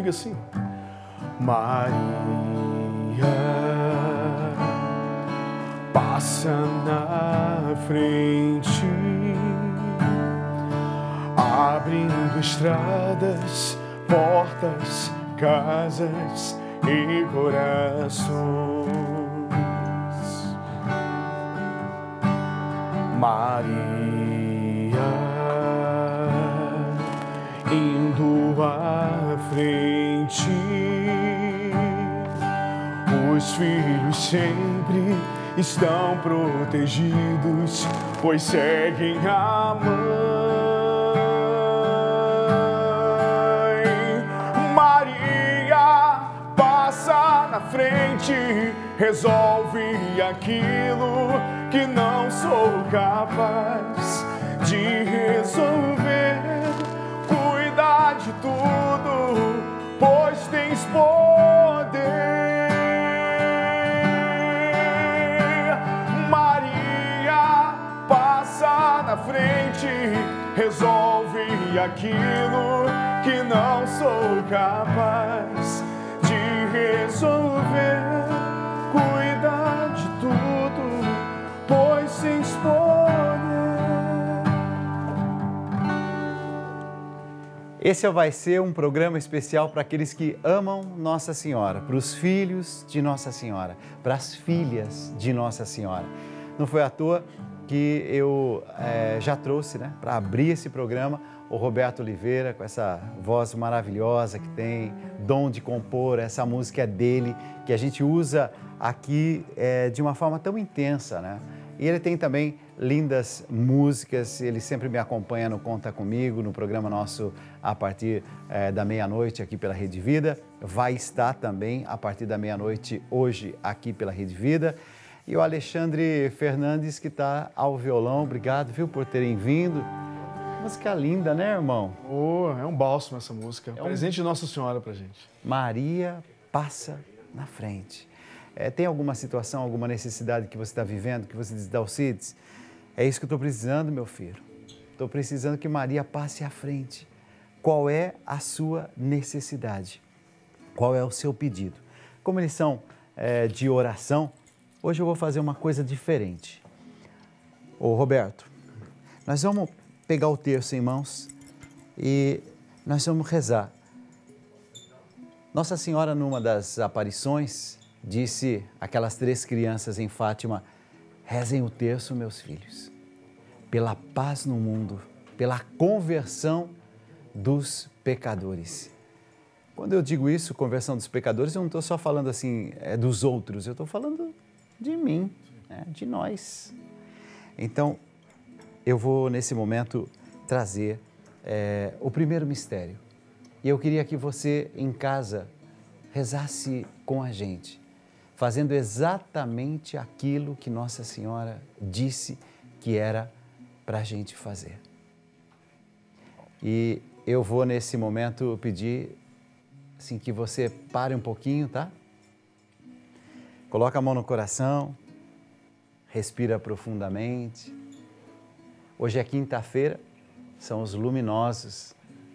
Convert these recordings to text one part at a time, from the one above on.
diga assim: Maria passa na frente, abrindo estradas, portas, casas e corações. Maria indo à frente, os filhos sempre estão protegidos, pois seguem a mãe. Maria passa na frente, resolve aquilo que não sou capaz de resolver. Cuida de tudo, pois tens poder. Maria passa na frente, resolve aquilo que não sou capaz de resolver. Cuida de tudo, pois tens poder. Esse vai ser um programa especial para aqueles que amam Nossa Senhora, para os filhos de Nossa Senhora, para as filhas de Nossa Senhora. Não foi à toa que eu já trouxe, né, para abrir esse programa, o Roberto Oliveira, com essa voz maravilhosa que tem, dom de compor, essa música é dele, que a gente usa aqui de uma forma tão intensa, né? E ele tem também lindas músicas, ele sempre me acompanha no Conta Comigo, no programa nosso a partir da meia-noite aqui pela Rede Vida. Vai estar também a partir da meia-noite hoje aqui pela Rede Vida. E o Alexandre Fernandes que está ao violão, obrigado, viu, por terem vindo. Música linda, né, irmão? Oh, é um bálsamo essa música, presente de Nossa Senhora pra gente. Maria passa na frente. Tem alguma situação, alguma necessidade que você está vivendo, que você diz, Dalcides, é isso que eu estou precisando, meu filho. Estou precisando que Maria passe à frente. Qual é a sua necessidade? Qual é o seu pedido? Como eles são de oração, hoje eu vou fazer uma coisa diferente. Ô Roberto, nós vamos pegar o terço em mãos e nós vamos rezar. Nossa Senhora, numa das aparições, disse àquelas 3 crianças em Fátima: rezem o terço, meus filhos, pela paz no mundo, pela conversão dos pecadores. Quando eu digo isso, conversão dos pecadores, eu não estou só falando assim dos outros, eu estou falando de mim, né, de nós. Então, eu vou nesse momento trazer o primeiro mistério. E eu queria que você em casa rezasse com a gente, fazendo exatamente aquilo que Nossa Senhora disse que era para a gente fazer. E eu vou nesse momento pedir assim, que você pare um pouquinho, tá? Coloca a mão no coração, respira profundamente. Hoje é quinta-feira, são os luminosos.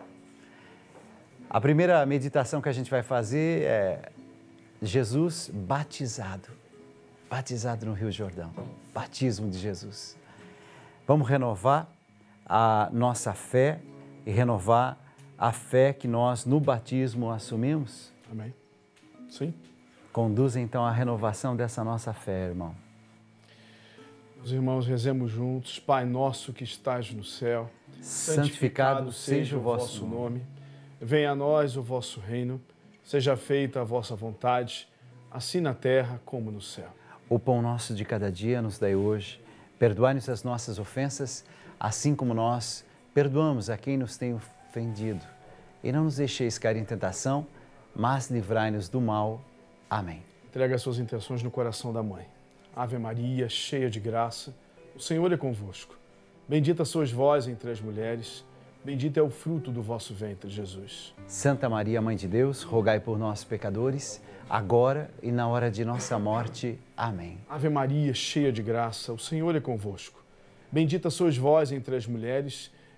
A primeira meditação que a gente vai fazer é Jesus batizado no Rio Jordão, batismo de Jesus. Vamos renovar a nossa fé e renovar a fé que nós no batismo assumimos? Amém. Sim. Conduz então à renovação dessa nossa fé, irmão. Meus irmãos, rezemos juntos. Pai nosso que estás no céu, santificado seja o vosso nome. Venha a nós o vosso reino. Seja feita a vossa vontade, assim na terra como no céu. O pão nosso de cada dia nos dai hoje. Perdoai-nos as nossas ofensas, assim como nós perdoamos a quem nos tem ofendido. E não nos deixeis cair em tentação, mas livrai-nos do mal. Amém. Entrega as suas intenções no coração da mãe. Ave Maria, cheia de graça, o Senhor é convosco. Bendita sois vós entre as mulheres, bendito é o fruto do vosso ventre, Jesus. Santa Maria, Mãe de Deus, rogai por nós, pecadores, agora e na hora de nossa morte. Amém. Ave Maria, cheia de graça, o Senhor é convosco. Bendita sois vós entre as mulheres,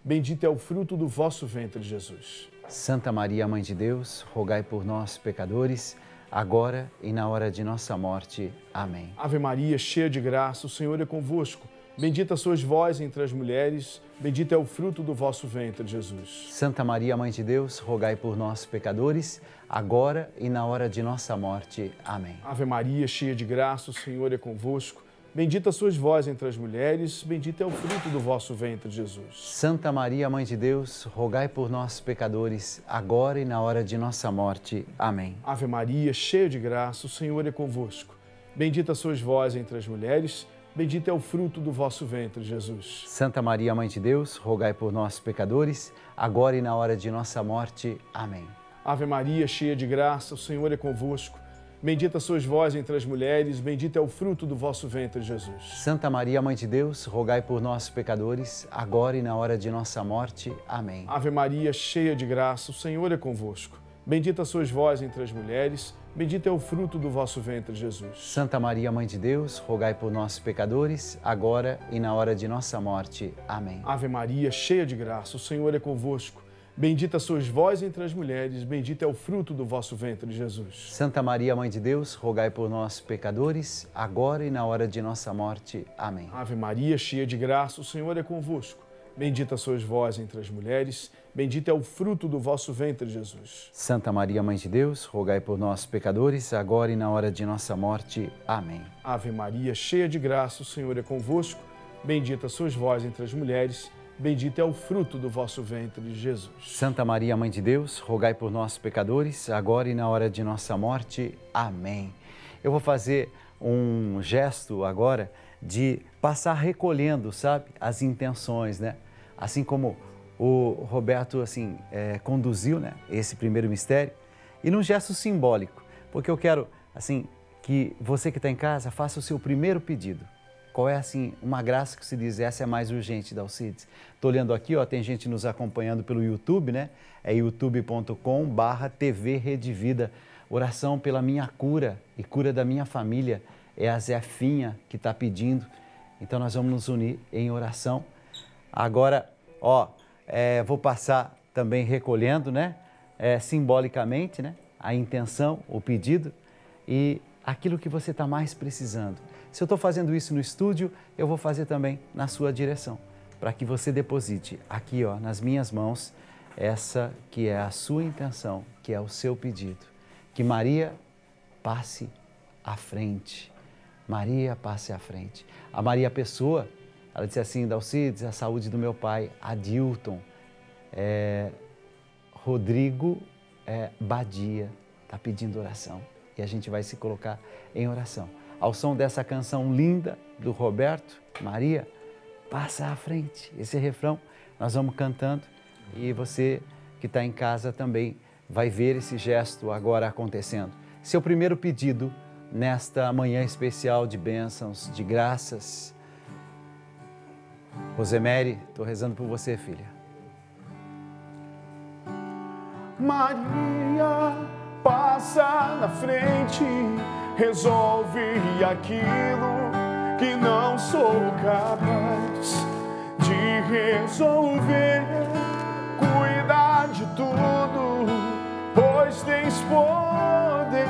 Bendito é o fruto do vosso ventre, Jesus. Santa Maria, Mãe de Deus, rogai por nós, pecadores, agora e na hora de nossa morte. Amém. Ave Maria, cheia de graça, o Senhor é convosco. Bendita sois vós entre as mulheres, bendito é o fruto do vosso ventre, Jesus. Santa Maria, Mãe de Deus, rogai por nós, pecadores, agora e na hora de nossa morte. Amém. Ave Maria, cheia de graça, o Senhor é convosco. Bendita sois vós entre as mulheres, bendito é o fruto do vosso ventre, Jesus. Santa Maria, Mãe de Deus, rogai por nós, pecadores, agora e na hora de nossa morte. Amém. Ave Maria, cheia de graça, o Senhor é convosco. Bendita sois vós entre as mulheres, bendito é o fruto do vosso ventre, Jesus. Santa Maria, Mãe de Deus, rogai por nós, pecadores, agora e na hora de nossa morte. Amém. Ave Maria, cheia de graça, o Senhor é convosco. Bendita sois vós entre as mulheres, bendito é o fruto do vosso ventre, Jesus. Santa Maria, Mãe de Deus, rogai por nós, pecadores, agora e na hora de nossa morte. Amém. Ave Maria, cheia de graça, o Senhor é convosco. Bendita sois vós entre as mulheres, bendito é o fruto do vosso ventre, Jesus. Santa Maria, Mãe de Deus, rogai por nós, pecadores, agora e na hora de nossa morte. Amém. Ave Maria, cheia de graça, o Senhor é convosco. Bendita sois vós entre as mulheres, bendito é o fruto do vosso ventre, Jesus. Santa Maria, Mãe de Deus, rogai por nós, pecadores, agora e na hora de nossa morte. Amém. Ave Maria, cheia de graça, o Senhor é convosco. Bendita sois vós entre as mulheres, bendito é o fruto do vosso ventre, Jesus. Santa Maria, Mãe de Deus, rogai por nós, pecadores, agora e na hora de nossa morte. Amém. Ave Maria, cheia de graça, o Senhor é convosco. Bendita sois vós entre as mulheres, bendito é o fruto do vosso ventre, Jesus. Santa Maria, Mãe de Deus, rogai por nós, pecadores, agora e na hora de nossa morte. Amém. Eu vou fazer um gesto agora de passar recolhendo, sabe, as intenções, né? Assim como o Roberto, conduziu, né, esse primeiro mistério, e num gesto simbólico, porque eu quero, que você que está em casa faça o seu primeiro pedido. Qual é, uma graça que se diz, essa é mais urgente, Dalcides? Estou olhando aqui, ó, tem gente nos acompanhando pelo YouTube, né? É youtube.com/TV Rede Vida. Oração pela minha cura e cura da minha família. É a Zefinha que está pedindo. Então, nós vamos nos unir em oração. Agora, vou passar também recolhendo, né? Simbolicamente, né? A intenção, o pedido e aquilo que você está mais precisando. Se eu estou fazendo isso no estúdio, eu vou fazer também na sua direção, para que você deposite aqui, ó, nas minhas mãos, essa que é a sua intenção, que é o seu pedido. Que Maria passe à frente. Maria passe à frente. A Maria Pessoa, ela disse assim, Dalcides, a saúde do meu pai, Adilton, Rodrigo Badia, está pedindo oração. E a gente vai se colocar em oração. Ao som dessa canção linda do Roberto, Maria, passa à frente. Esse refrão nós vamos cantando e você que está em casa também vai ver esse gesto agora acontecendo. Seu primeiro pedido nesta manhã especial de bênçãos, de graças. Rosemary, estou rezando por você, filha. Maria, passa na frente, resolve aquilo que não sou capaz de resolver. Cuida de tudo, pois tens poder.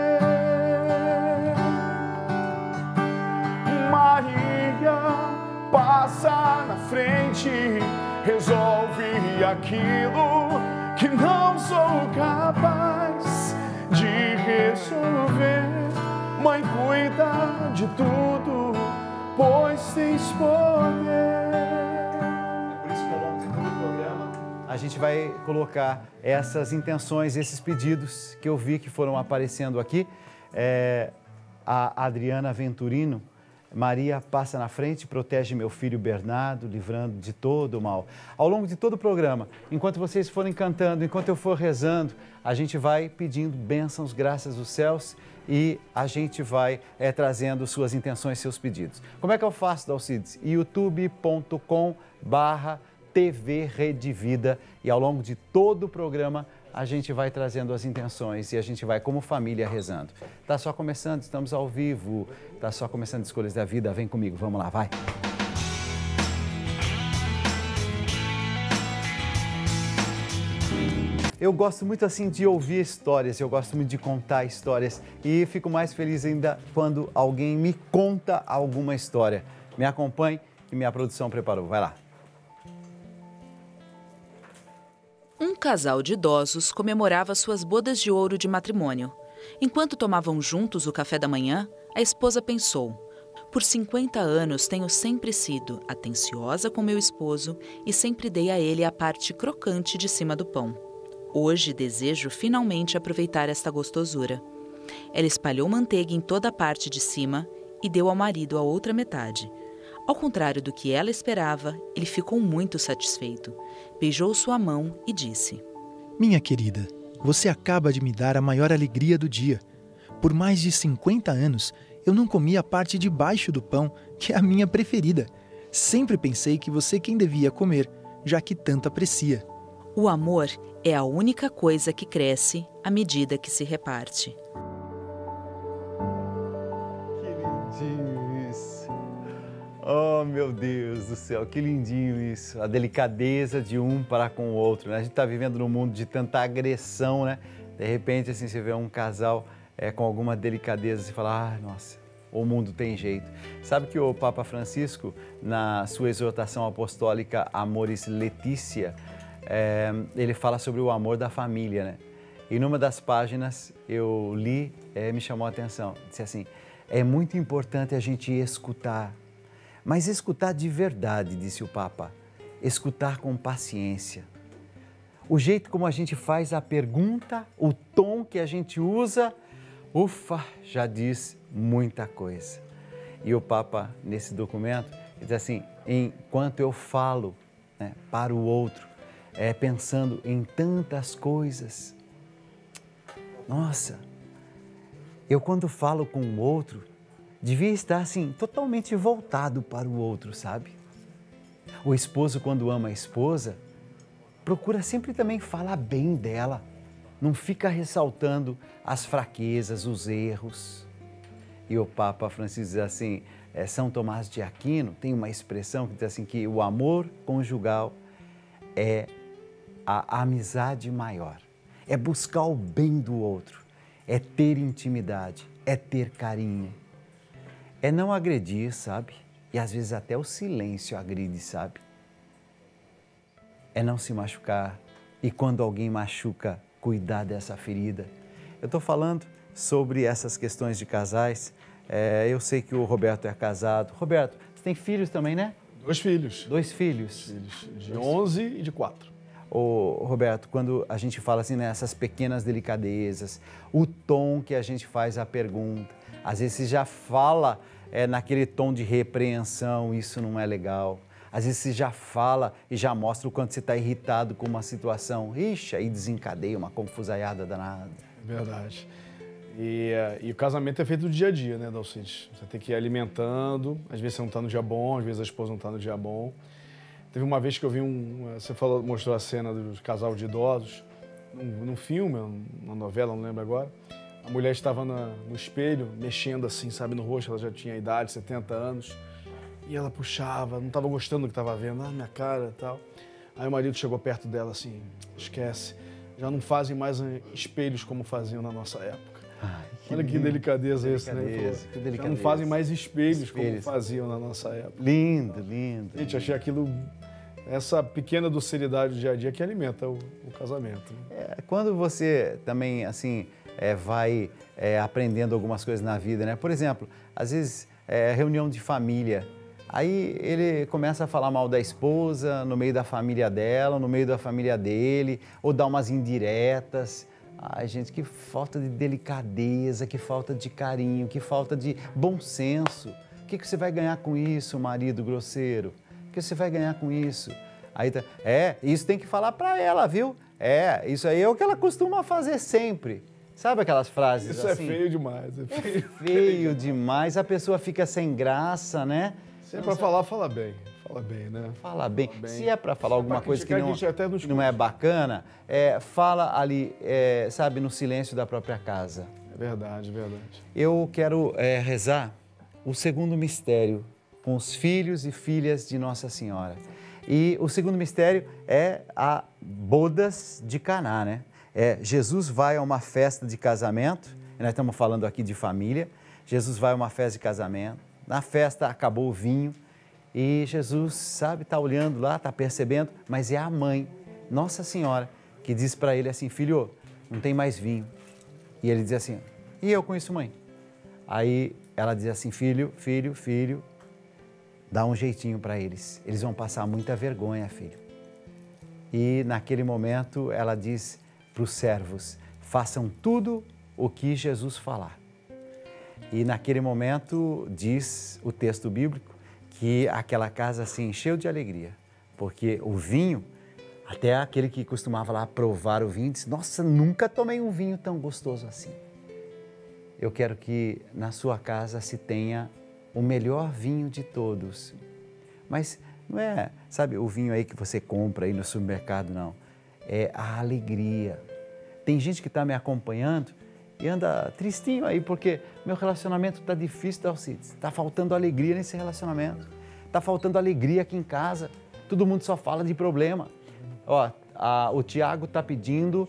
Maria, passa na frente, resolve aquilo que não sou capaz de resolver. Mãe, cuida de tudo, pois tens poder. É por isso que ao longo de todo o programa a gente vai colocar essas intenções, esses pedidos que eu vi que foram aparecendo aqui. A Adriana Venturino, Maria passa na frente, protege meu filho Bernardo, livrando de todo o mal. Ao longo de todo o programa, enquanto vocês forem cantando, enquanto eu for rezando, a gente vai pedindo bênçãos, graças dos céus e a gente vai trazendo suas intenções, seus pedidos. Como é que eu faço, Dalcides? youtube.com/TV Rede Vida e ao longo de todo o programa a gente vai trazendo as intenções e a gente vai como família rezando. Tá só começando, estamos ao vivo, tá só começando Escolhas da Vida, vem comigo, vamos lá, vai. Eu gosto muito assim de ouvir histórias, eu gosto muito de contar histórias e fico mais feliz ainda quando alguém me conta alguma história. Me acompanhe, que minha produção preparou. Vai lá. Um casal de idosos comemorava suas bodas de ouro de matrimônio. Enquanto tomavam juntos o café da manhã, a esposa pensou: por 50 anos tenho sempre sido atenciosa com meu esposo e sempre dei a ele a parte crocante de cima do pão. Hoje desejo finalmente aproveitar esta gostosura. Ela espalhou manteiga em toda a parte de cima e deu ao marido a outra metade. Ao contrário do que ela esperava, ele ficou muito satisfeito. Beijou sua mão e disse: Minha querida, você acaba de me dar a maior alegria do dia. Por mais de 50 anos, eu não comi a parte de baixo do pão, que é a minha preferida. Sempre pensei que você quem devia comer, já que tanto aprecia. O amor é a única coisa que cresce à medida que se reparte. Que lindinho isso. Oh, meu Deus do céu, que lindinho isso. A delicadeza de um para com o outro, né? A gente está vivendo num mundo de tanta agressão, né? De repente, assim, você vê um casal com alguma delicadeza e fala: ah, nossa, o mundo tem jeito. Sabe que o Papa Francisco, na sua exortação apostólica Amoris Laetitia, ele fala sobre o amor da família, né? E numa das páginas eu li, me chamou a atenção. Disse assim: é muito importante a gente escutar, mas escutar de verdade, disse o Papa. Escutar com paciência. O jeito como a gente faz a pergunta, o tom que a gente usa, ufa, já diz muita coisa. E o Papa, nesse documento, diz assim: enquanto eu falo, né, para o outro, pensando em tantas coisas. Nossa, eu quando falo com o outro, devia estar assim, totalmente voltado para o outro, sabe? O esposo, quando ama a esposa, procura sempre também falar bem dela. Não fica ressaltando as fraquezas, os erros. E o Papa Francisco diz assim, São Tomás de Aquino tem uma expressão que diz assim, que o amor conjugal é a amizade maior, é buscar o bem do outro, é ter intimidade, é ter carinho, é não agredir, sabe? E às vezes até o silêncio agride, sabe? É não se machucar e quando alguém machuca, cuidar dessa ferida. Eu estou falando sobre essas questões de casais. Eu sei que o Roberto é casado. Roberto, você tem filhos também, né? 2 filhos. 2 filhos. De 11 e de 4. Ô, Roberto, quando a gente fala assim, nessas pequenas delicadezas, o tom que a gente faz a pergunta, às vezes você já fala naquele tom de repreensão, isso não é legal. Às vezes você já fala e já mostra o quanto você está irritado com uma situação. Ixi, aí desencadeia uma confusaiada danada. É verdade. E o casamento é feito do dia a dia, né, Dalcides? Você tem que ir alimentando, às vezes você não está no dia bom, às vezes a esposa não está no dia bom. Teve uma vez que eu vi você mostrou a cena do casal de idosos, num filme, numa novela, não lembro agora. A mulher estava no espelho, mexendo assim, sabe, no rosto, ela já tinha idade, 70 anos. E ela puxava, não estava gostando do que estava vendo, minha cara e tal. Aí o marido chegou perto dela assim, esquece, já não fazem mais espelhos como faziam na nossa época. Ai, olha que delicadeza isso, né? Que delicadeza. Já não fazem mais espelhos como faziam na nossa época. Lindo, lindo. Gente, achei aquilo, essa pequena docilidade do dia a dia que alimenta o casamento. Né? Quando você também, assim, vai aprendendo algumas coisas na vida, né? Por exemplo, às vezes, reunião de família, aí ele começa a falar mal da esposa, no meio da família dela, no meio da família dele, ou dá umas indiretas. Ai, gente, que falta de delicadeza, que falta de carinho, que falta de bom senso. O que você vai ganhar com isso, marido grosseiro? O que você vai ganhar com isso? Aí isso tem que falar pra ela, viu? Isso aí é o que ela costuma fazer sempre. Sabe aquelas frases isso assim? Isso é feio demais. É feio demais, a pessoa fica sem graça, né? Se é pra falar, fala bem. Fala bem, né? Fala bem. Se é para falar alguma coisa que não é bacana, fala ali, sabe, no silêncio da própria casa. É verdade, verdade. Eu quero rezar o segundo mistério com os filhos e filhas de Nossa Senhora. E o segundo mistério é a bodas de Caná, né? Jesus vai a uma festa de casamento, e nós estamos falando aqui de família. Jesus vai a uma festa de casamento, na festa acabou o vinho e Jesus, sabe, está olhando lá, está percebendo, mas é a mãe, Nossa Senhora, que diz para ele assim: filho, não tem mais vinho. E ele diz assim: e eu com isso, mãe? Aí ela diz assim: filho, dá um jeitinho para eles vão passar muita vergonha, filho. E naquele momento ela diz para os servos: façam tudo o que Jesus falar. E naquele momento diz o texto bíblico que aquela casa se encheu de alegria, porque o vinho, até aquele que costumava lá provar o vinho, disse: nossa, nunca tomei um vinho tão gostoso assim. Eu quero que na sua casa se tenha o melhor vinho de todos. Mas não é, sabe, o vinho aí que você compra aí no supermercado, não. É a alegria. Tem gente que está me acompanhando e anda tristinho aí porque meu relacionamento está difícil, Dalcides. Está faltando alegria nesse relacionamento. Está faltando alegria aqui em casa. Todo mundo só fala de problema. Ó, o Tiago está pedindo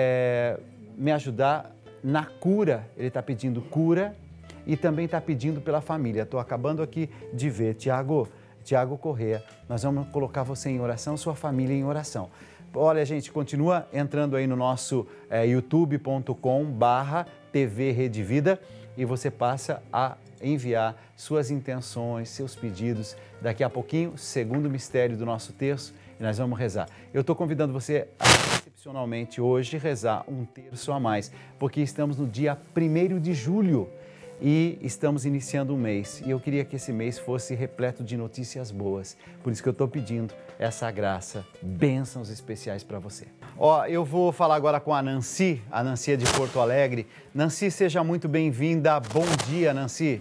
me ajudar na cura. Ele está pedindo cura e também está pedindo pela família. Estou acabando aqui de ver. Tiago Corrêa, nós vamos colocar você em oração, sua família em oração. Olha, gente, continua entrando aí no nosso youtube.com/TV Rede Vida e você passa a enviar suas intenções, seus pedidos. Daqui a pouquinho, segundo mistério do nosso terço, e nós vamos rezar. Eu estou convidando você a, excepcionalmente hoje, rezar um terço a mais, porque estamos no dia 1º de julho e estamos iniciando um mês. E eu queria que esse mês fosse repleto de notícias boas. Por isso que eu estou pedindo essa graça, bênçãos especiais para você. Ó, eu vou falar agora com a Nancy é de Porto Alegre. Nancy, seja muito bem-vinda. Bom dia, Nancy.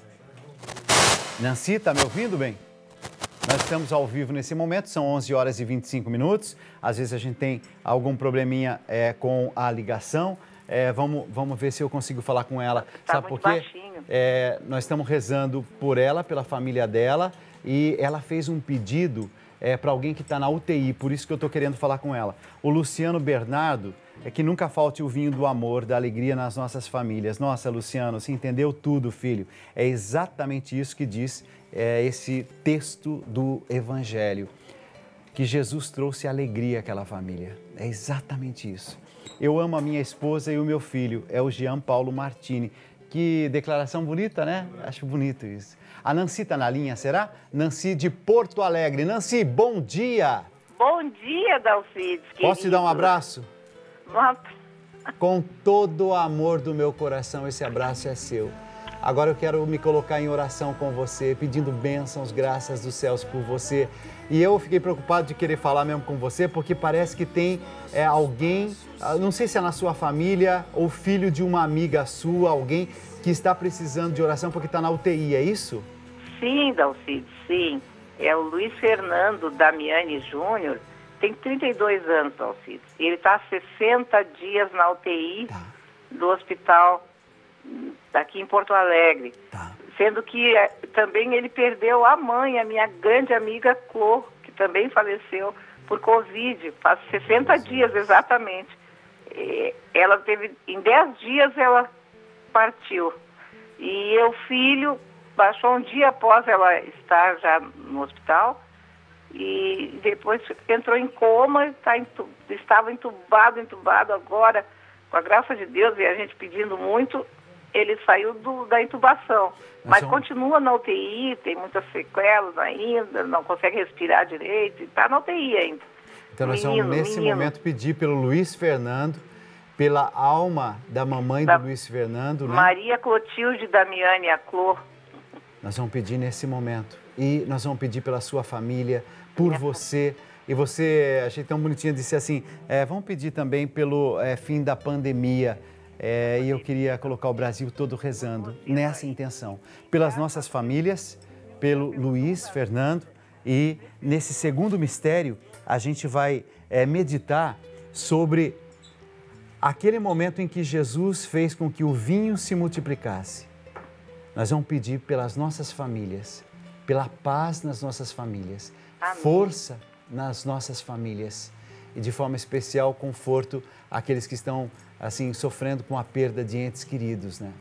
Nancy, está me ouvindo bem? Nós estamos ao vivo nesse momento, são 11 horas e 25 minutos. Às vezes a gente tem algum probleminha com a ligação. Vamos ver se eu consigo falar com ela. Tá. Sabe por quê? Nós estamos rezando por ela, pela família dela, e ela fez um pedido para alguém que está na UTI, por isso que eu estou querendo falar com ela. O Luciano Bernardo, que nunca falte o vinho do amor, da alegria nas nossas famílias. Nossa, Luciano, você entendeu tudo, filho. É exatamente isso que diz esse texto do Evangelho, que Jesus trouxe alegria àquela família. É exatamente isso. Eu amo a minha esposa e o meu filho, é o Jean Paulo Martini. Que declaração bonita, né? Acho bonito isso. A Nancy está na linha, será? Nancy de Porto Alegre. Nancy, bom dia! Bom dia, Dalcides. Posso te dar um abraço? Uma... Com todo o amor do meu coração, esse abraço é seu. Agora eu quero me colocar em oração com você, pedindo bênçãos, graças dos céus por você. E eu fiquei preocupado de querer falar mesmo com você, porque parece que tem alguém, não sei se é na sua família ou filho de uma amiga sua, alguém que está precisando de oração porque está na UTI, é isso? Sim, Dalcides, sim. É o Luiz Fernando Damiani Júnior, tem 32 anos, Dalcides. Ele está há 60 dias na UTI do hospital aqui em Porto Alegre. Sendo que também ele perdeu a mãe, a minha grande amiga Clô, que também faleceu por Covid, faz 60 dias exatamente. Ela teve, em 10 dias ela partiu. E o filho baixou um dia após ela estar já no hospital e depois entrou em coma, estava entubado agora, com a graça de Deus e a gente pedindo muito, ele saiu da intubação, mas continua na UTI, tem muitas sequelas ainda, não consegue respirar direito, está na UTI ainda. Então nós vamos nesse momento pedir pelo Luiz Fernando, pela alma da mamãe do Luiz Fernando, né? Maria Clotilde Damiani, a Clô. Nós vamos pedir nesse momento e nós vamos pedir pela sua família, por você. E você, achei tão bonitinho, disse assim, vamos pedir também pelo fim da pandemia. E eu queria colocar o Brasil todo rezando nessa intenção. Pelas nossas famílias, pelo Luiz Fernando. E nesse segundo mistério, a gente vai meditar sobre aquele momento em que Jesus fez com que o vinho se multiplicasse. Nós vamos pedir pelas nossas famílias, pela paz nas nossas famílias, Amém. Força nas nossas famílias e, de forma especial, conforto àqueles que estão, assim, sofrendo com a perda de entes queridos, né?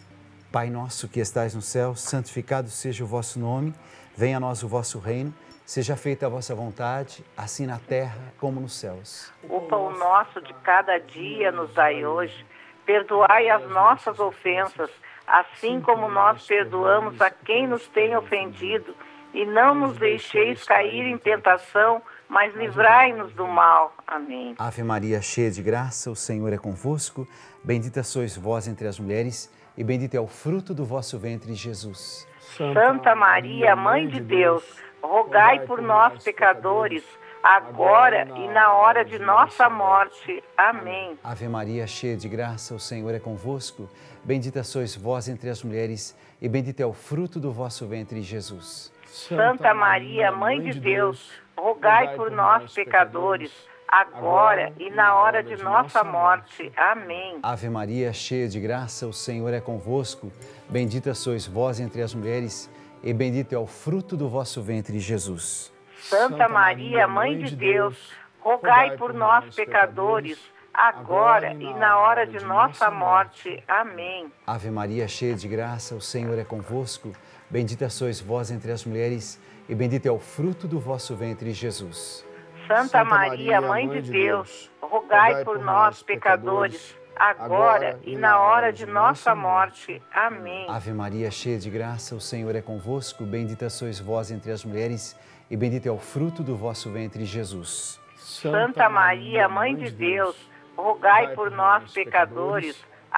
Pai nosso que estais no céu, santificado seja o vosso nome, venha a nós o vosso reino, seja feita a vossa vontade, assim na terra como nos céus. O pão nosso de cada dia nos dai hoje, perdoai as nossas ofensas, assim como nós perdoamos a quem nos tem ofendido, e não nos deixeis cair em tentação, mas livrai-nos do mal. Amém. Ave Maria, cheia de graça, o Senhor é convosco, bendita sois vós entre as mulheres, e bendito é o fruto do vosso ventre, Jesus. Santa Maria, Mãe de Deus, rogai por nós, pecadores, agora e na hora de nossa morte. Amém. Ave Maria, cheia de graça, o Senhor é convosco, bendita sois vós entre as mulheres, e bendito é o fruto do vosso ventre, Jesus. Santa Maria, Mãe de Deus, rogai por nós, pecadores, agora e na hora de nossa morte. Amém. Ave Maria, cheia de graça, o Senhor é convosco, bendita sois vós entre as mulheres, e bendito é o fruto do vosso ventre, Jesus. Santa Maria, Mãe de Deus, rogai por nós, pecadores, agora e na hora de nossa morte. Amém. Ave Maria, cheia de graça, o Senhor é convosco, bendita sois vós entre as mulheres, e bendito é o fruto do vosso ventre, Jesus. Santa Maria, Mãe de Deus, rogai por nós, pecadores, agora e na hora de nossa morte. Amém. Ave Maria, cheia de graça, o Senhor é convosco, bendita sois vós entre as mulheres, e bendito é o fruto do vosso ventre, Jesus. Santa Maria, Mãe de Deus, rogai por nós, pecadores,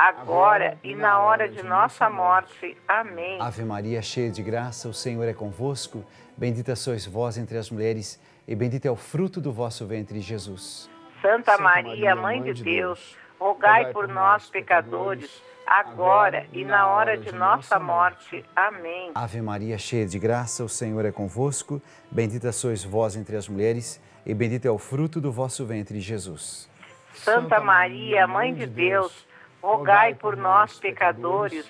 agora e na hora de nossa morte. Amém. Ave Maria, cheia de graça, o Senhor é convosco, bendita sois vós entre as mulheres, e bendito é o fruto do vosso ventre, Jesus. Santa Maria, Mãe de Deus, rogai por nós, pecadores, agora e na hora de nossa morte. Amém. Ave Maria, cheia de graça, o Senhor é convosco, bendita sois vós entre as mulheres, e bendito é o fruto do vosso ventre, Jesus. Santa Maria, Mãe de Deus, rogai por nós, pecadores,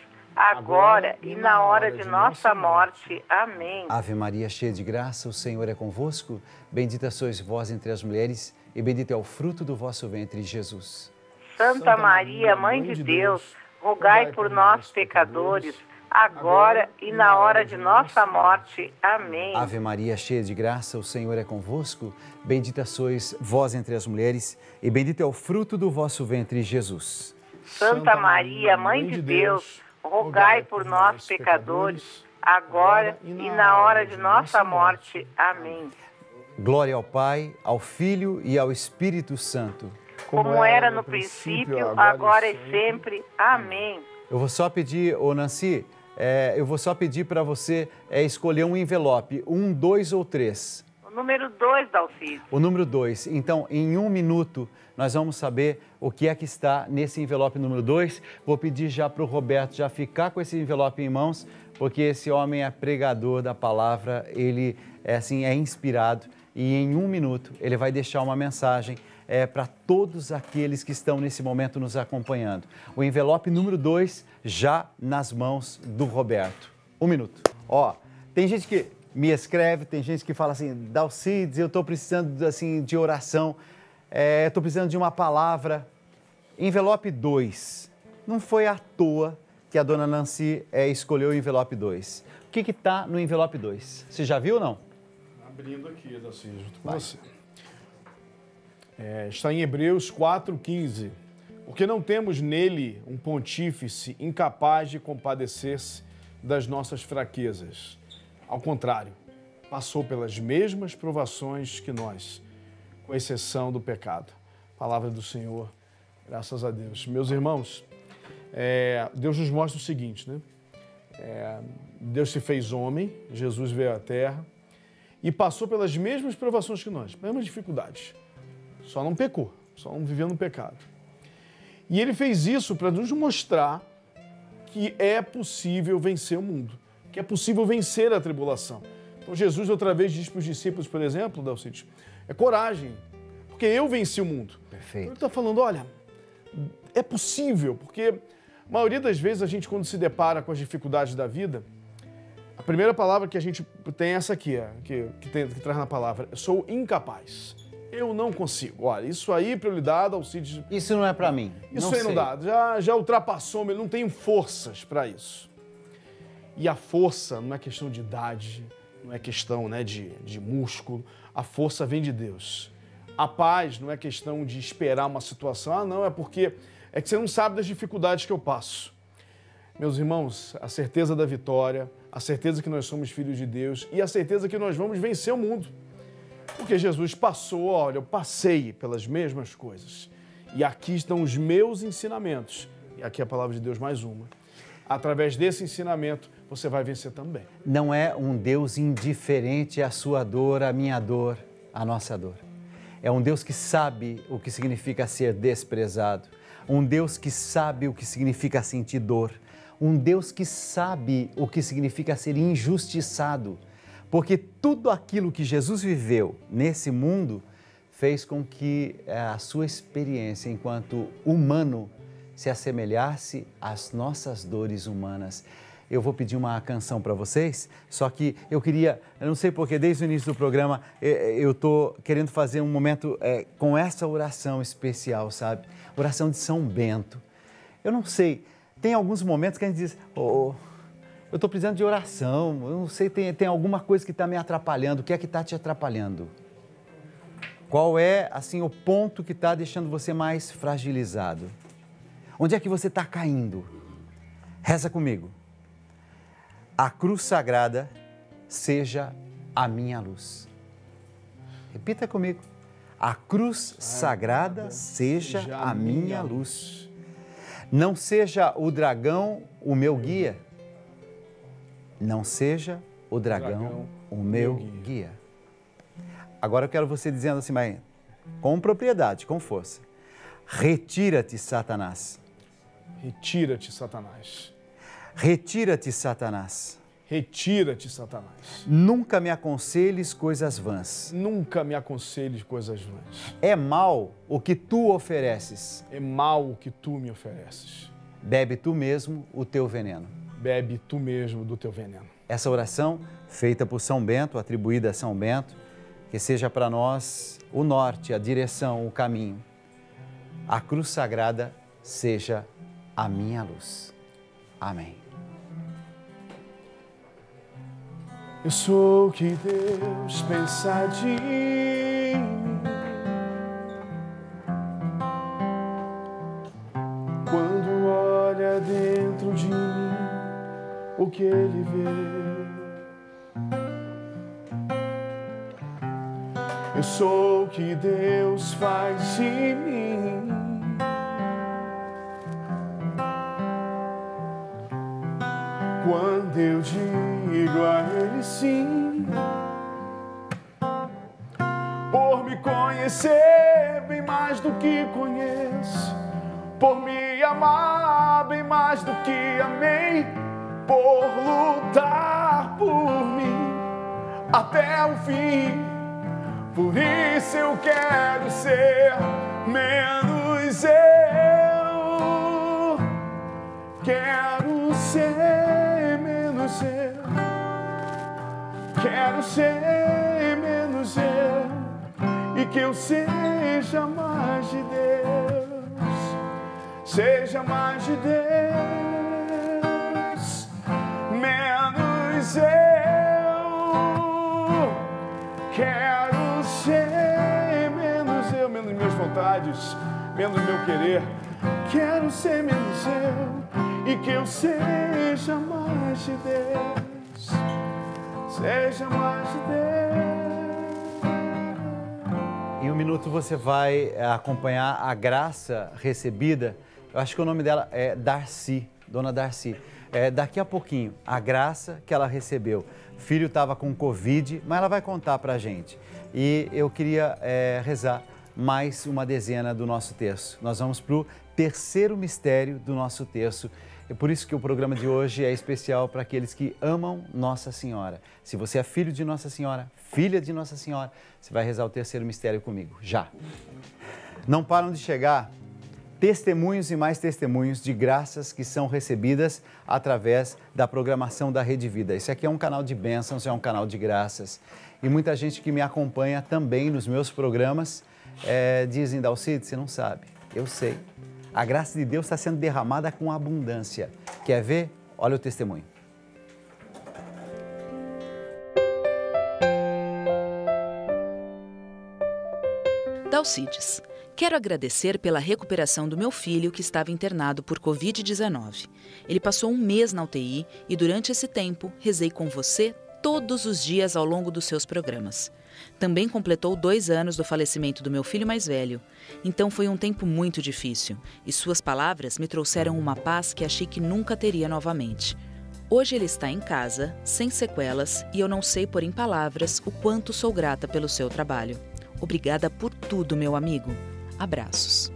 agora e na hora de nossa morte. Amém. Ave Maria, cheia de graça, o Senhor é convosco, bendita sois vós entre as mulheres, e bendito é o fruto do vosso ventre, Jesus. Santa Maria, Mãe de Deus, rogai por nós, pecadores, agora e na hora de nossa morte. Amém. Ave Maria, cheia de graça, o Senhor é convosco, bendita sois vós entre as mulheres, e bendito é o fruto do vosso ventre, Jesus. Santa Maria, Mãe de Deus, rogai por nós, pecadores, agora e na hora de nossa morte. Amém. Glória ao Pai, ao Filho e ao Espírito Santo. Como era no princípio, agora e sempre. Amém. Eu vou só pedir, Nancy, eu vou só pedir para você escolher um envelope, 1, 2 ou 3. O número 2, Dalcídio. O número 2. Então, em 1 minuto, nós vamos saber o que é que está nesse envelope número 2. Vou pedir já para o Roberto já ficar com esse envelope em mãos, porque esse homem é pregador da palavra, ele é inspirado e em 1 minuto ele vai deixar uma mensagem para todos aqueles que estão nesse momento nos acompanhando. O envelope número 2 já nas mãos do Roberto. 1 minuto. Tem gente que me escreve, tem gente que fala assim, Dalcides, eu estou precisando de oração, estou precisando de uma palavra. Envelope 2. Não foi à toa que a dona Nancy escolheu o envelope 2. O que está no envelope 2? Você já viu ou não? Abrindo aqui, Dalcides, junto com você. Está em Hebreus 4,15. Porque não temos nele um pontífice incapaz de compadecer-se das nossas fraquezas. Ao contrário, passou pelas mesmas provações que nós, com exceção do pecado. Palavra do Senhor, graças a Deus. Meus irmãos, Deus nos mostra o seguinte, né? Deus se fez homem, Jesus veio à Terra e passou pelas mesmas provações que nós, mesmas dificuldades. Só não pecou, só não viveu no pecado. E ele fez isso para nos mostrar que é possível vencer o mundo, que é possível vencer a tribulação. Então Jesus outra vez diz para os discípulos, por exemplo, Dalcides, coragem, porque eu venci o mundo. Perfeito. Então ele está falando, olha, é possível, porque a maioria das vezes a gente quando se depara com as dificuldades da vida, A primeira palavra que a gente tem é essa aqui, que traz na palavra. Eu sou incapaz. Eu não consigo. Olha, isso aí para eu lidar, Alcides... Isso não é para mim. Isso aí não dá. Já ultrapassou, mas não tenho forças para isso. E a força não é questão de idade, não é questão, né, de músculo. A força vem de Deus. A paz não é questão de esperar uma situação. Ah, não, é porque é que você não sabe das dificuldades que eu passo. Meus irmãos, a certeza da vitória, a certeza que nós somos filhos de Deus e a certeza que nós vamos vencer o mundo. Porque Jesus passou, olha, eu passei pelas mesmas coisas. E aqui estão os meus ensinamentos. E aqui a palavra de Deus mais uma. Através desse ensinamento, você vai vencer também. Não é um Deus indiferente à sua dor, à minha dor, à nossa dor. É um Deus que sabe o que significa ser desprezado. Um Deus que sabe o que significa sentir dor. Um Deus que sabe o que significa ser injustiçado. Porque tudo aquilo que Jesus viveu nesse mundo fez com que a sua experiência enquanto humano se assemelhasse às nossas dores humanas. Eu vou pedir uma canção para vocês, só que eu não sei porque desde o início do programa eu estou querendo fazer um momento com essa oração especial, sabe? Oração de São Bento. Eu não sei, tem alguns momentos que a gente diz, eu estou precisando de oração, eu não sei, tem alguma coisa que está me atrapalhando. O que é que está te atrapalhando? Qual é, assim, o ponto que está deixando você mais fragilizado? Onde é que você está caindo? Reza comigo. A cruz sagrada seja a minha luz. Repita comigo. A cruz sagrada seja a minha luz. Não seja o dragão o meu guia. Não seja o dragão o meu guia. Agora eu quero você dizendo assim, mas com propriedade, com força. Retira-te, Satanás. Retira-te, Satanás. Retira-te, Satanás. Retira-te, Satanás. Nunca me aconselhes coisas vãs. Nunca me aconselhes coisas vãs. É mal o que tu ofereces. É mal o que tu me ofereces. Bebe tu mesmo o teu veneno. Bebe tu mesmo do teu veneno. Essa oração, feita por São Bento, atribuída a São Bento, que seja para nós o norte, a direção, o caminho. A cruz sagrada seja a minha luz. Amém. Eu sou o que Deus pensa de mim. Quando olha dentro de mim, o que Ele vê. Eu sou o que Deus faz de mim. Quando eu digo a Ele sim, por me conhecer bem mais do que conheço, por me amar bem mais do que amei, por lutar por mim até o fim. Por isso eu quero ser menos eu. Quero ser menos eu. Quero ser menos eu. E que eu seja mais de Deus. Seja mais de Deus. Menos eu. Quero ser menos eu, menos minhas vontades, menos meu querer. Quero ser menos eu e que eu seja mais de Deus, seja mais de Deus. Em um minuto você vai acompanhar a graça recebida. Eu acho que o nome dela é Darcy, Dona Darcy. Daqui a pouquinho, a graça que ela recebeu. O filho estava com Covid, mas ela vai contar para a gente. E eu queria rezar mais uma dezena do nosso terço. Nós vamos para o terceiro mistério do nosso terço. É por isso que o programa de hoje é especial para aqueles que amam Nossa Senhora. Se você é filho de Nossa Senhora, filha de Nossa Senhora, você vai rezar o terceiro mistério comigo, já. Não param de chegar testemunhos e mais testemunhos de graças que são recebidas através da programação da Rede Vida. Esse aqui é um canal de bênçãos, é um canal de graças. E muita gente que me acompanha também nos meus programas dizem, Dalcide, você não sabe, eu sei. A graça de Deus está sendo derramada com abundância. Quer ver? Olha o testemunho. Dalcides, quero agradecer pela recuperação do meu filho que estava internado por Covid-19. Ele passou um mês na UTI e durante esse tempo rezei com você todos os dias ao longo dos seus programas. Também completou 2 anos do falecimento do meu filho mais velho. Então foi um tempo muito difícil e suas palavras me trouxeram uma paz que achei que nunca teria novamente. Hoje ele está em casa, sem sequelas, e eu não sei pôr em palavras o quanto sou grata pelo seu trabalho. Obrigada por tudo, meu amigo. Abraços.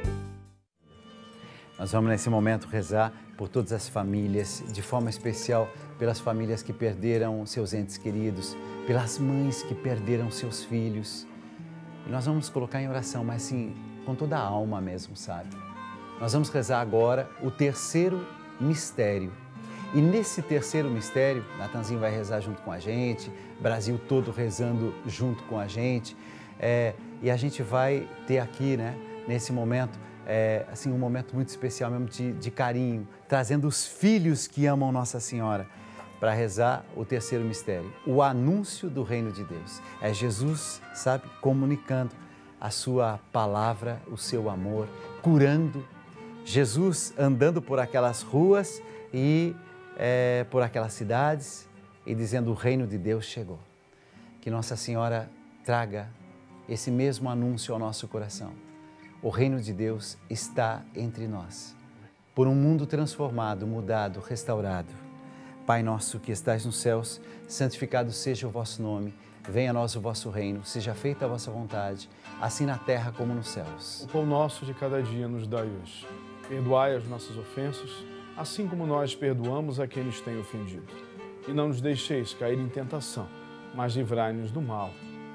Nós vamos nesse momento rezar por todas as famílias, de forma especial pelas famílias que perderam seus entes queridos, pelas mães que perderam seus filhos. E nós vamos colocar em oração, mas assim, com toda a alma mesmo, sabe? Nós vamos rezar agora o terceiro mistério. E nesse terceiro mistério, Natanzinho vai rezar junto com a gente, Brasil todo rezando junto com a gente. E a gente vai ter aqui, né, nesse momento, assim, um momento muito especial mesmo de carinho, trazendo os filhos que amam Nossa Senhora para rezar o terceiro mistério, o anúncio do reino de Deus. É Jesus, sabe, comunicando a sua palavra, o seu amor, curando. Jesus andando por aquelas ruas e por aquelas cidades e dizendo: o reino de Deus chegou. Que Nossa Senhora traga esse mesmo anúncio ao nosso coração. O reino de Deus está entre nós. Por um mundo transformado, mudado, restaurado. Pai nosso que estais nos céus, santificado seja o vosso nome. Venha a nós o vosso reino, seja feita a vossa vontade, assim na terra como nos céus. O pão nosso de cada dia nos dai hoje. Perdoai as nossas ofensas, assim como nós perdoamos a quem nos tem ofendido. E não nos deixeis cair em tentação, mas livrai-nos do mal.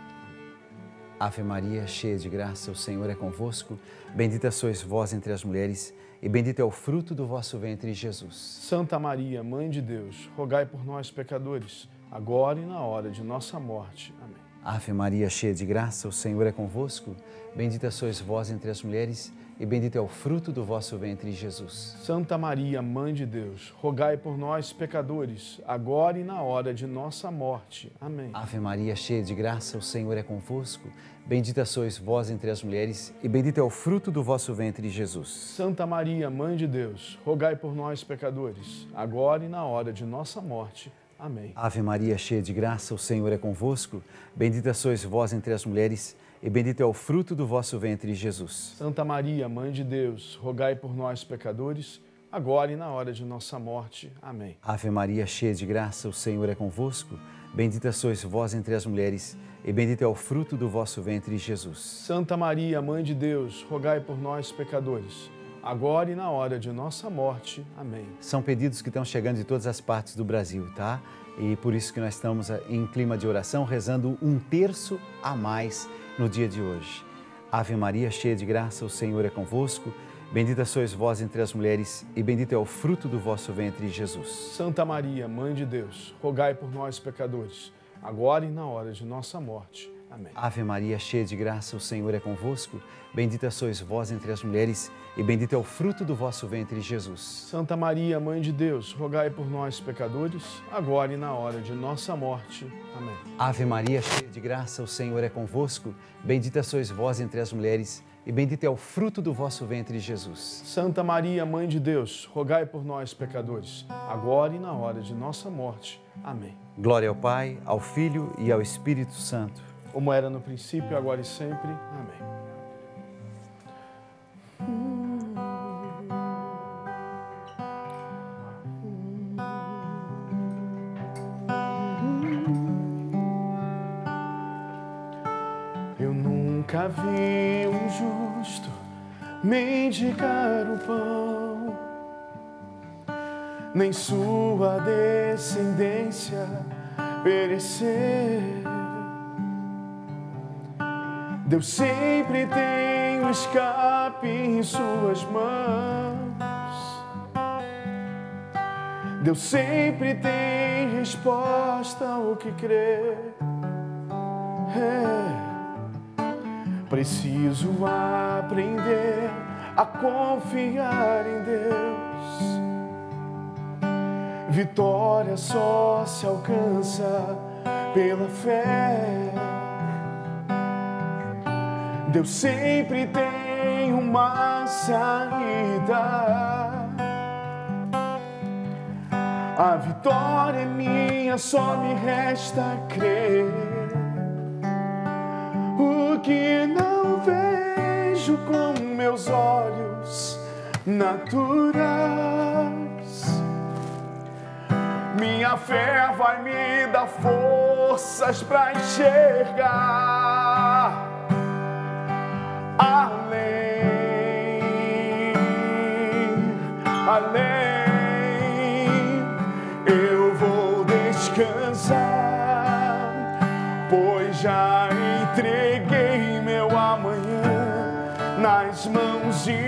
Ave Maria, cheia de graça, o Senhor é convosco. Bendita sois vós entre as mulheres, e bendito é o fruto do vosso ventre, Jesus. Santa Maria, Mãe de Deus, rogai por nós, pecadores, agora e na hora de nossa morte. Amém. Ave Maria, cheia de graça, o Senhor é convosco. Bendita sois vós entre as mulheres, e bendito é o fruto do vosso ventre, Jesus. Santa Maria, Mãe de Deus, rogai por nós, pecadores, agora e na hora de nossa morte. Amém. Ave Maria, cheia de graça, o Senhor é convosco. Bendita sois vós entre as mulheres, e bendito é o fruto do vosso ventre, Jesus. Santa Maria, Mãe de Deus, rogai por nós, pecadores, agora e na hora de nossa morte. Amém. Ave Maria, cheia de graça, o Senhor é convosco. Bendita sois vós entre as mulheres, e bendito é o fruto do vosso ventre, Jesus. Santa Maria, Mãe de Deus, rogai por nós, pecadores, agora e na hora de nossa morte. Amém. Ave Maria, cheia de graça, o Senhor é convosco. Bendita sois vós entre as mulheres, e bendito é o fruto do vosso ventre, Jesus. Santa Maria, Mãe de Deus, rogai por nós, pecadores, agora e na hora de nossa morte. Amém. São pedidos que estão chegando de todas as partes do Brasil, tá? E por isso que nós estamos em clima de oração, rezando um terço a mais no dia de hoje. Ave Maria, cheia de graça, o Senhor é convosco. Bendita sois vós entre as mulheres, e bendito é o fruto do vosso ventre, Jesus. Santa Maria, Mãe de Deus, rogai por nós, pecadores, agora e na hora de nossa morte. Amém. Ave Maria, cheia de graça, o Senhor é convosco. Bendita sois vós entre as mulheres, e bendito é o fruto do vosso ventre, Jesus. Santa Maria, Mãe de Deus, rogai por nós, pecadores, agora e na hora de nossa morte. Amém. Ave Maria, cheia de graça, o Senhor é convosco. Bendita sois vós entre as mulheres, e bendito é o fruto do vosso ventre, Jesus. Santa Maria, Mãe de Deus, rogai por nós, pecadores, agora e na hora de nossa morte. Amém. Glória ao Pai, ao Filho e ao Espírito Santo. Como era no princípio, agora e sempre. Amém. Eu nunca vi um justo mendigar o pão, nem sua descendência perecer. Deus sempre tem um escape em suas mãos. Deus sempre tem resposta ao que crê. Preciso aprender a confiar em Deus. Vitória só se alcança pela fé. Deus sempre tem uma saída. A vitória é minha, só me resta crer. O que não vejo com meus olhos naturais, minha fé vai me dar forças para enxergar além. Eu vou descansar, pois já entreguei meu amanhã nas mãos de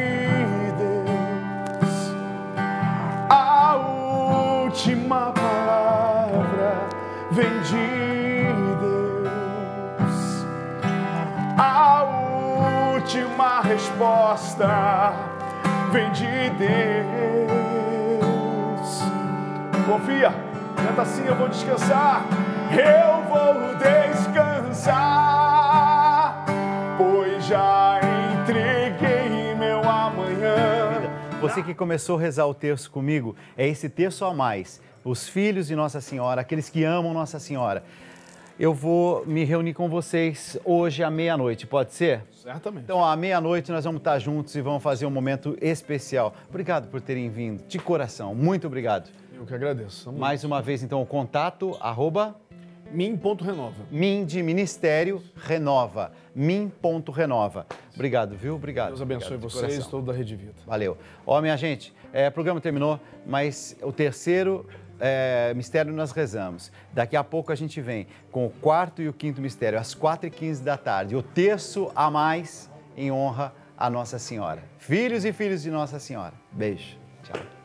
Deus. A última palavra vem de Deus. A última resposta vem de Deus. Confia, canta assim: eu vou descansar. Eu vou descansar, pois já entreguei meu amanhã. Você que começou a rezar o terço comigo, é esse terço a mais. Os filhos de Nossa Senhora, aqueles que amam Nossa Senhora. Eu vou me reunir com vocês hoje à meia-noite, pode ser? Certamente. Então, à meia-noite nós vamos estar juntos e vamos fazer um momento especial. Obrigado por terem vindo, de coração. Muito obrigado. Eu que agradeço. Mais uma vez, então, o contato, @min.renova. Min de Ministério Renova. Min.renova. Obrigado, viu? Obrigado. Deus abençoe vocês, todo da Rede Vida. Valeu. Ó, minha gente, o programa terminou, mas o terceiro mistério nós rezamos. Daqui a pouco a gente vem com o quarto e o quinto mistério, às 4h15 da tarde. O terço a mais em honra a Nossa Senhora. Filhos e filhos de Nossa Senhora. Beijo. Tchau.